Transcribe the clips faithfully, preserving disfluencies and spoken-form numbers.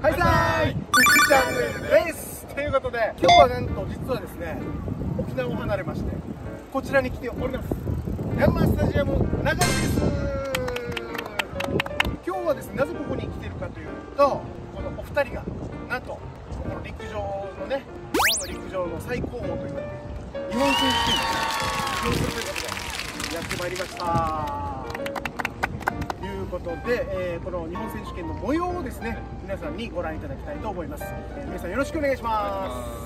はいさーい、ふくチャンネルです。ということで、今日はなんと実はですね、沖縄を離れましてこちらに来ております。ヤンマースタジアム長野です。今日はですね、なぜここに来ているかというと、このお二人がなんとこの陸上のね、日本の陸上の最高峰と言われている日本選手権に出場するということでやってまいりました。ということで、えー、この日本選手権の模様をですね、皆さんにご覧いただきたいと思います。えー、皆さんよろしくお願いします。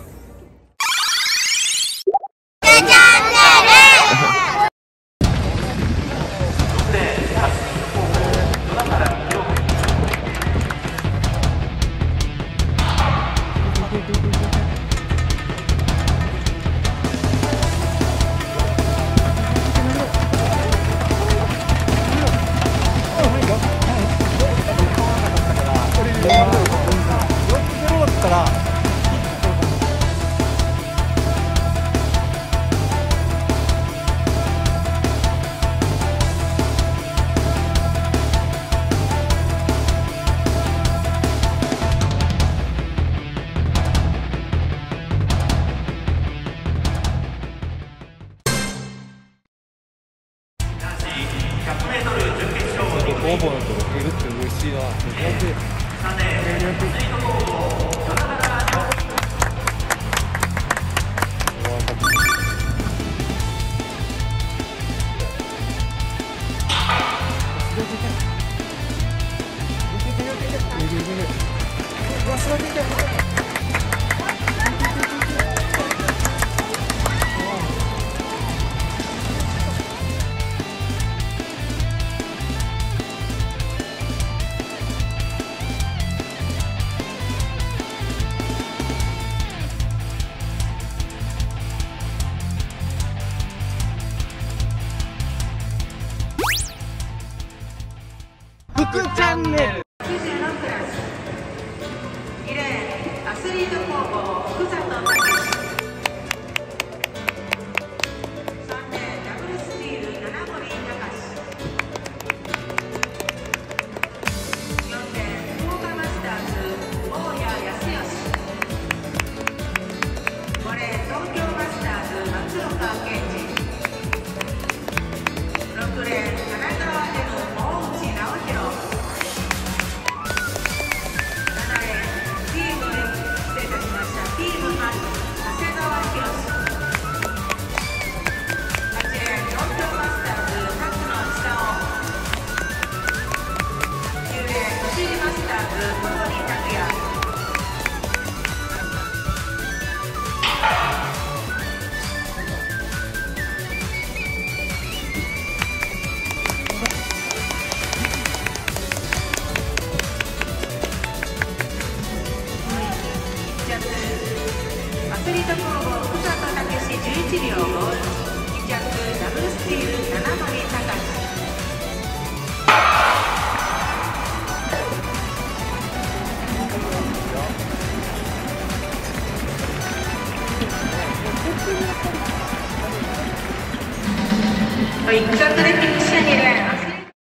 応募のとろけるって嬉しいわ。 ふくチャンネル。 きゅうじゅうろくクラスにレーンアスリート工房福里武史、さんレーンダブルスチール七森隆、よんレーン福岡マスターズ大谷康義、ごレーン東京マスターズ松岡健二、ろくレーン神奈川での大内直弘、チームは長谷川博、はちレーン東京マスターズ勝野久夫、きゅうレーン栃木マスターズ小堀拓也、アスリート工房福里武史じゅういちびょうご、に着ダブルスチール七森隆。はい、クアトレティックシャニレン。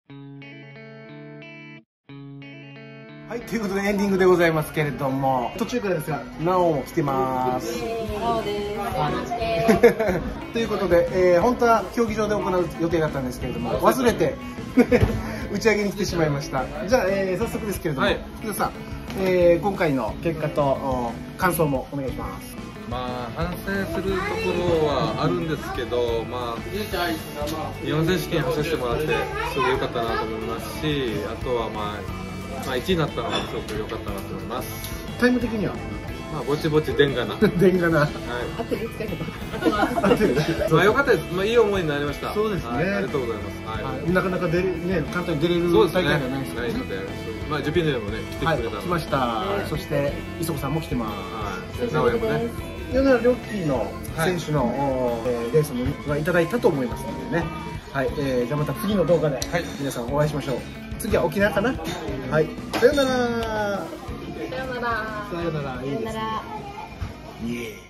はい、ということでエンディングでございますけれども、途中からですが、なおも来てます。ということで、えー、本当は競技場で行う予定だったんですけれども、忘れて打ち上げに来てしまいました。じゃあ、えー、早速ですけれども、皆さん、えー、今回の結果と感想もお願いします。 まあ反省するところはあるんですけど、まあ日本選手権走らせてもらってすごい良かったなと思いますし、あとはまあ。まあいちいになったのがすごく良かったなと思います。 タイム的にはまあぼちぼちでんがなでんがな、はい、 合ってる使い方合ってるまあ良かったです。まあいい思いになりました。 そうですね、 はい、ありがとうございます。はい、 はい、なかなか出れね、簡単に出れる大会じゃないですかね。 ないので、まあジュピネルもね来てくれた、はい、 来ました、はい、そして磯子さんも来てます。 はい、名古屋もね。 米田良樹の選手の、はい、えー、レースもご覧いただいたと思いますのでね。はい、えー、じゃあまた次の動画で皆さんお会いしましょう。次は沖縄かな。はい、さよなら。 さよなら。 さよなら。いいですね。イエーイ。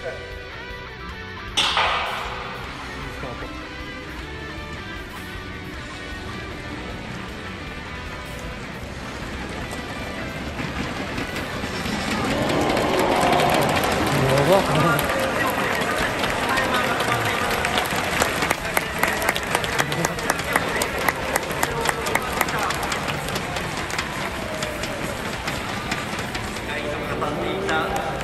語っていた